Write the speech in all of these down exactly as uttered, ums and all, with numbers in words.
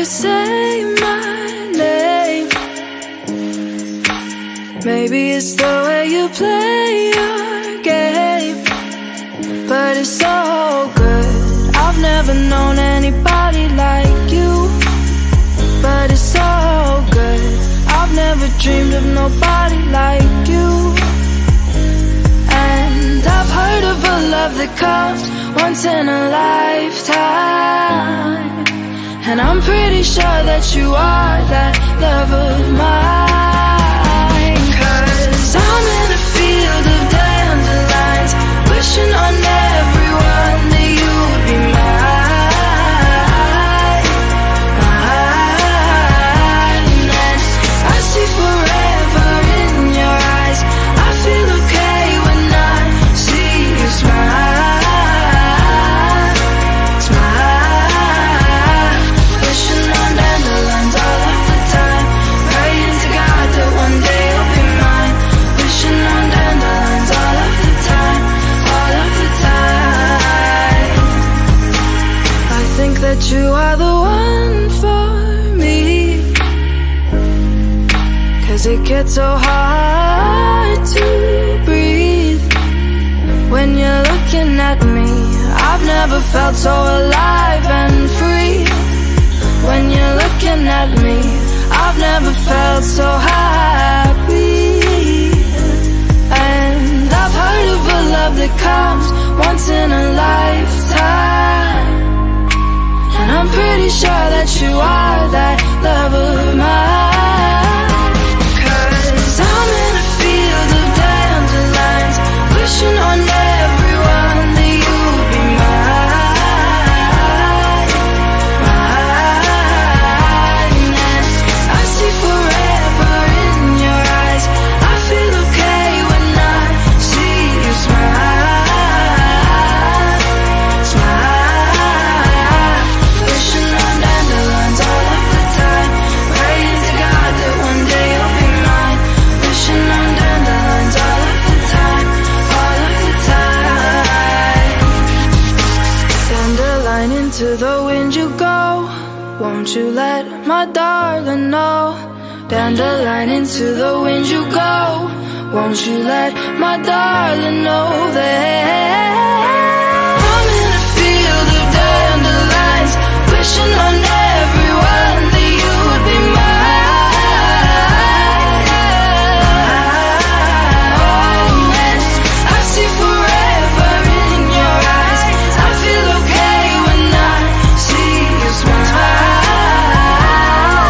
say my name. Maybe it's the way you play your game, but it's so good. I've never known anybody like you, but it's so good. I've never dreamed of nobody like you. And I've heard of a love that comes once in a lifetime, and I'm pretty sure that you are that love of mine. Cause I'm in a field of dandelions, wishing on everyone that you would be mine, mine. And I see forever in your eyes. I feel okay when I see you smile. That you are the one for me, cause it gets so hard to breathe when you're looking at me. I've never felt so alive and free. When you're looking at me, I've never felt so happy. And I've heard of a love that comes once in a lifetime, and I'm pretty sure that you are that love of mine. Cause I'm in a field of dandelions, wishing on everyone that you would be mine, mine. And I see forever in your eyes. I feel okay when I see you smile. To the wind you go, won't you let my darling know? Dandelion, into the wind you go, won't you let my darling know that I'm in a field of dandelions, wishing on everyone that you would be mine. And I see forever in your eyes. I feel okay when I see you smile,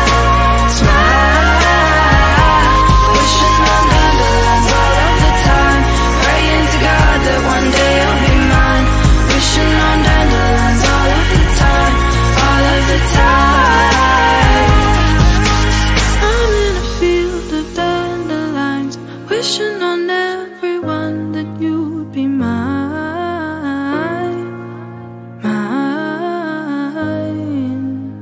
smile. Wishing on dandelions all of the time, praying to God that one day you'll be mine. Wishing on dandelions all of the time, all of the time. I'm in a field of dandelions, wishing on everyone that you would be mine, mine.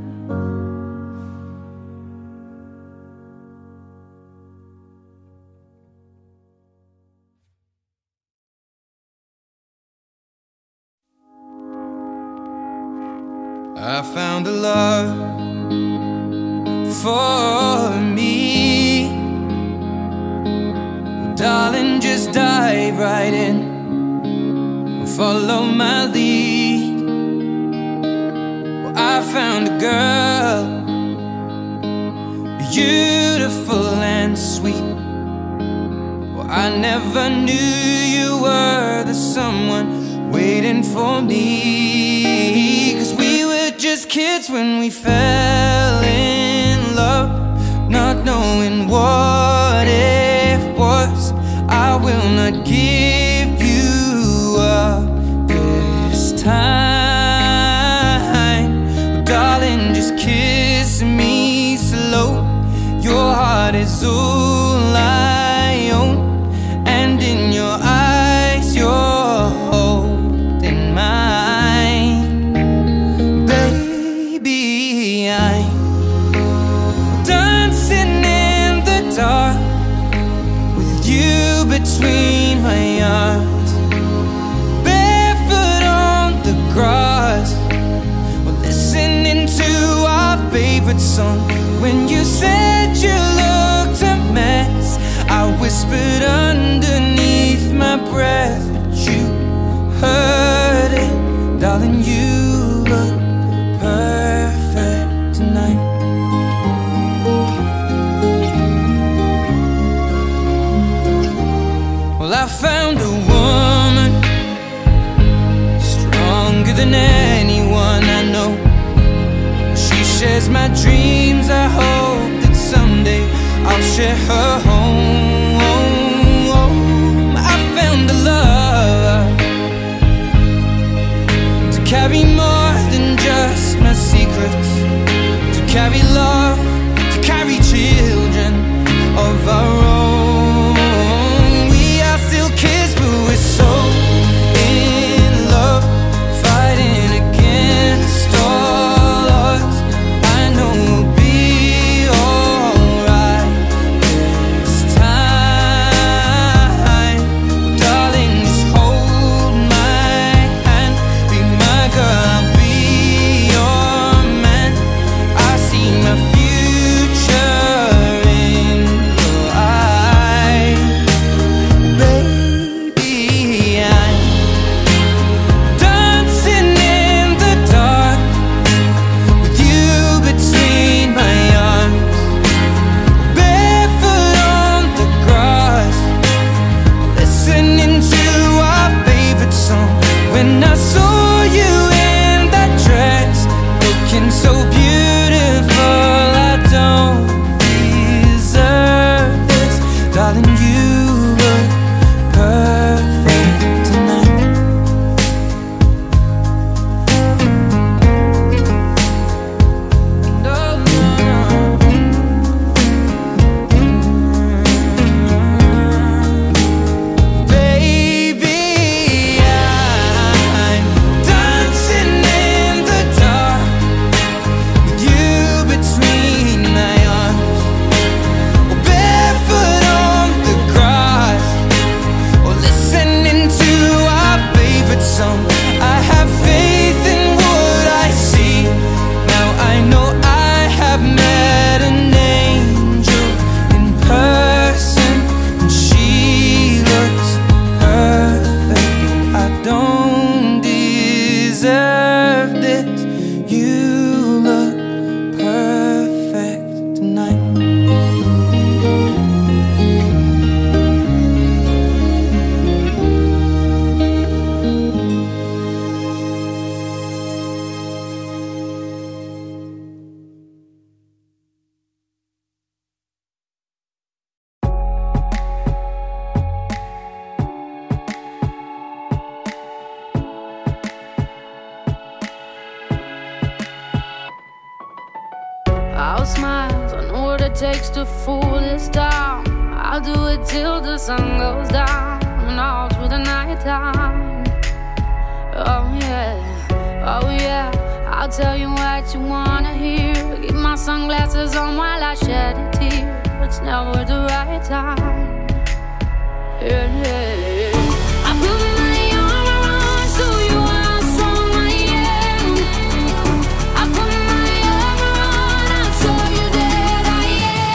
I found a love for me. Well, darling, just dive right in and follow my lead. Well, I found a girl, beautiful and sweet. Well, I never knew you were the someone waiting for me. Cause we were just kids when we fell in love, not knowing what it was. I will not give you up this time. Well, darling, just kiss me slow. Your heart is all I own, and in your eyes you're holding mine. Baby, I'm dancing in the dark with you between my arms, barefoot on the grass. We're listening to our favorite favorite song. When you said you looked a mess, I whispered underneath my breath, but you heard it. Darling, you look perfect tonight. Well, I found a woman stronger than anyone I know. She shares my dreams. I hope that someday I'll share her home. I found a love to carry more than just my secrets, to carry love, to carry children of our own. We are still kids, but we're so in love, fighting against all odds. I know we'll be alright this time. Darling, just hold my hand, be my girl, I'll be your man. I see my future in your eyes. Baby, I'm dancing in the dark with you between my arms, barefoot on the grass, listening to our favorite song. When I saw you in that dress, looking so beautiful, I don't deserve this. Darling, you look perfect tonight. No, no, no. Baby, I'm dancing in the dark with you between my arms, or barefoot on the grass, or listening to our favorite song. I have faith in what I see. Now I know I have met an angel in person, and she looks perfect. I don't deserve this. You look perfect tonight. I'll smile, I know what it takes to fool this town. I'll do it till the sun goes down and all through the night time. Oh yeah, oh yeah, I'll tell you what you wanna hear. Keep my sunglasses on while I shed a tear. It's never the right time. Yeah, yeah, yeah. I put my arm around, show you how strong I am. I put my arm around, I'll show you that I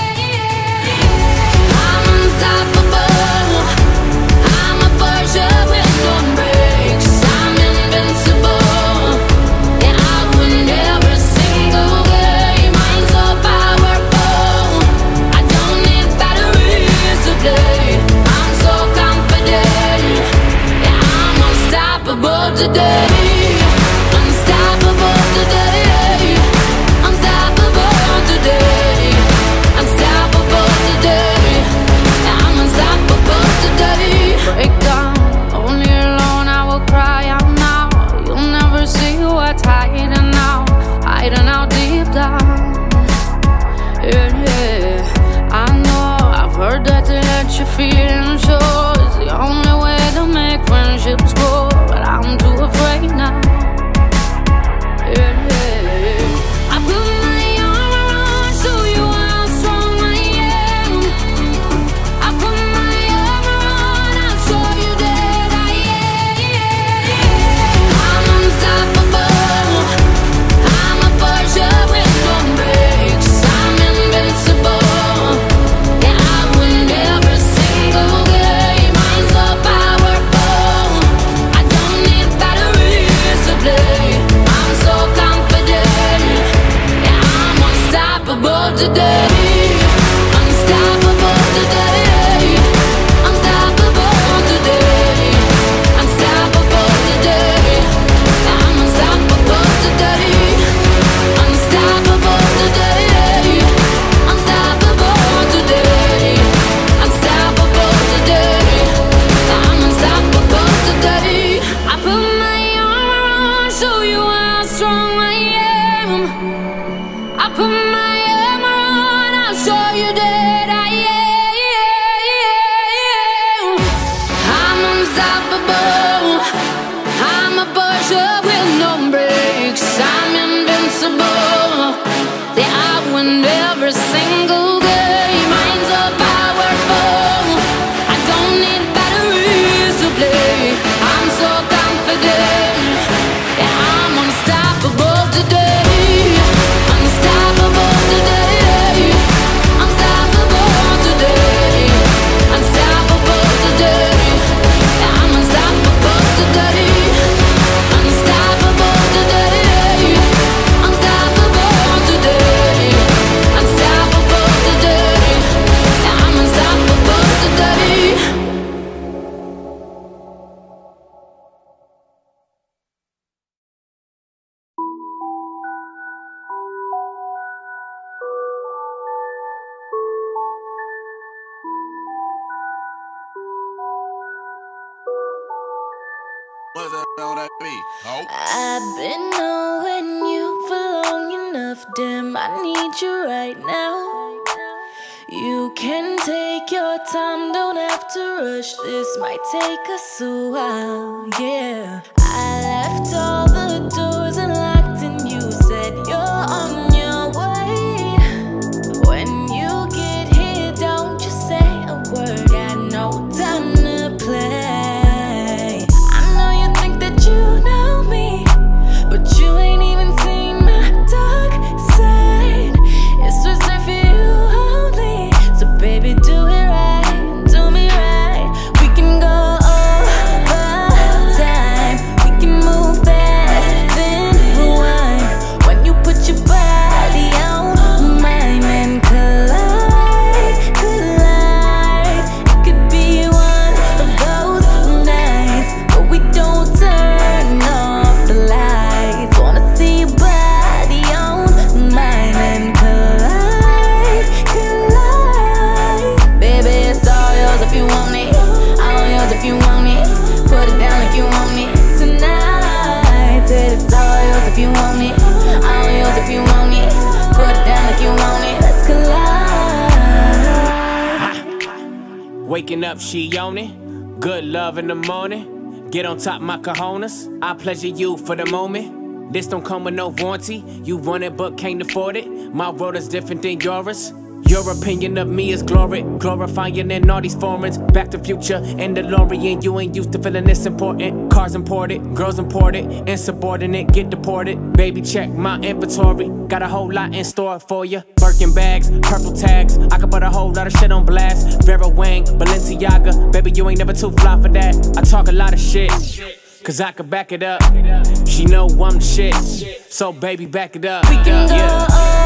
am. I'm unstoppable, I'm a Porsche with no brakes. I'm invincible, yeah, I win every single game. I'm so powerful, I don't need batteries today. I'm so confident, yeah, I'm unstoppable today. Unstoppable today, unstoppable today, unstoppable today, yeah, I'm unstoppable today. Break down, only alone I will cry out now. You'll never see what's hiding out, hiding out deep down. Yeah, yeah, I know, I've heard that to let your feelings show is the only way to make friendships grow, but I'm too afraid now. Yeah, yeah, I put my arm around, show you how strong I am. I put my arm around, I'll show you that I am. I'm unstoppable, I'm a Porsche with no brakes. today. Unstoppable today. Unstoppable today. Unstoppable today. I'm unstoppable today. Unstoppable today. Unstoppable today. Unstoppable today. I'm unstoppable today. I put my armor on, show you how strong I am. I put my armor on, I'll show you that I am. I'm unstoppable. I'm a pusher with no brakes. I'm invincible. Yeah, I win every single game. I'm so powerful. I don't need batteries to play. I'm so confident. Yeah, I'm unstoppable today. Unstoppable today. Unstoppable today. Unstoppable today. Yeah, I'm unstoppable today. Unstoppable today. Unstoppable today. Unstoppable today. Yeah, I'm unstoppable today. What's that all that be? Oh. I've been knowing you for long enough, damn, I need you right now. You can take your time, don't have to rush, this might take us a while, yeah. I left all the doors unlocked and you said you're on your way. When you get here, don't just say a word, got no time to play. I know you think that you know me, but you ain't even seen my dark side. It's reserved for you only, so baby do it right, do me right. We can go over time, we can move fast, then rewind. When you put your body on mine and collide, collide. It could be one of those nights, but we don't turn off the lights. Wanna see your body on mine and collide, collide. Baby, it's all yours if you want it, all yours if you want it. Put it down if you want it tonight. Said it's all yours if you want it, all yours if you want it. Put it down if you want it. Let's collide. Waking up, she on it. Good love in the morning. Get on top my cojones. I pleasure you for the moment. This don't come with no warranty. You want it but can't afford it. My world is different than yours. Your opinion of me is glory, glorifying in all these foreigns. Back to Future and DeLorean. You ain't used to feeling this important. Cars imported, girls imported, insubordinate, get deported. Baby, check my inventory. Got a whole lot in store for you. Birkin bags, purple tags. I could put a whole lot of shit on blast. Vera Wang, Balenciaga. Baby, you ain't never too fly for that. I talk a lot of shit, cause I could back it up. She know I'm the shit, so baby, back it up. We can go yeah.